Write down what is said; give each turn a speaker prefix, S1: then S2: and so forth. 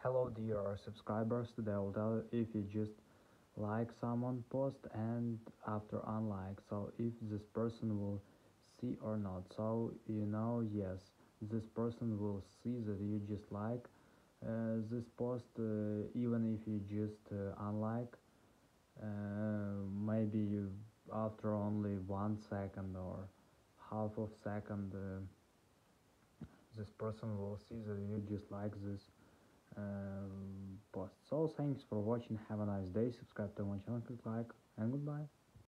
S1: Hello dear subscribers, today I will tell you if you just like someone post and after unlike, so if this person will see or not. So yes, this person will see that you just like this post, even if you just unlike, maybe you after only 1 second or half of second, this person will see that you just like this post. So thanks for watching, have a nice day, subscribe to my channel, click like, and goodbye.